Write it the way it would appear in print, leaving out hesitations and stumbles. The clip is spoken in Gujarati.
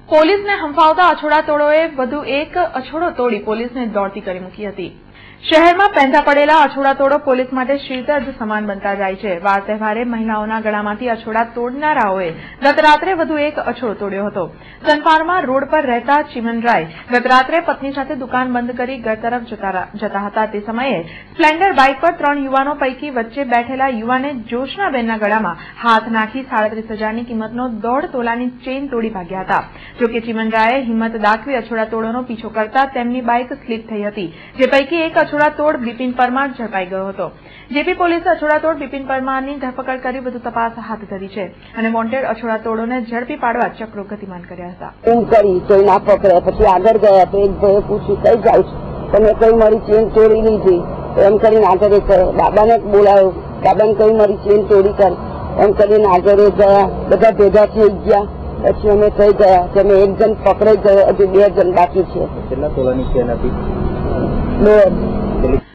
પોલીસને હંફાવતા અછોડા તોડોએ વધુ એક અછોડો તોડી પોલીસને દોડતી કરી મૂકી હતી। શહેરમાં પેંધા પડેલા અછોડા તોડો પોલીસ માટે શિરદર્દ સમાન બનતા જાય છે। વાર તહેવારે મહિલાઓના ગળામાંથી અછોડા તોડનારાઓએ ગત રાત્રે વધુ એક અછોડો તોડ્યો હતો। સનફાર્મા રોડ પર રહેતા ચિમનરાય ગત રાત્રે પત્ની સાથે દુકાન બંધ કરી ઘર તરફ જતા હતા। તે સમયે સ્પ્લેન્ડર બાઇક પર 3 યુવાનો પૈકી વચ્ચે બેઠેલા યુવાને જોશનાબેનના ગળામાં હાથ નાખી 37,000ની કિંમતનો 1.5 તોલાની ચેઇન તોડી ભાગ્યા હતા। જોકે ચિમનરાયે હિંમત દાખવી અછોડા તોડોનો પીછો કરતા તેમની બાઇક સ્લીપ થઈ હતી, જે પૈકી એક અછોડા તોડ બિપિન પરમાર ઝડપાઈ ગયો હતો। જેપી પોલીસે અછોડા તોડ બિપિન પરમારની ધરપકડ કરી વધુ તપાસ હાથ ધરી છે અને વોન્ટેડ અછોડા તોડોને ઝડપી પાડવા ચક્રો ગતિમાન કર્યા હતા। હું કરી તો ના પકડે, પછી આગળ ગયા તો એક ભાઈએ પૂછ્યું કઈ જાવ છો, તમે કઈ મારી ચેન તોડી લીધી એમ કરીને આગળ ગયો। બાબાને બોલાવ્યો, બાબાને કઈ મારી ચેન તોડી કર એમ કરીને આગળ ગયા। બધા ભેગા થઈ ગયા, પછી અમે કઈ ગયા કે અમે એક જણ પકડાઈ ગયો, હજુ 2 જણ બાકી છે। કેટલા તોલાની ચેન હતી? 2।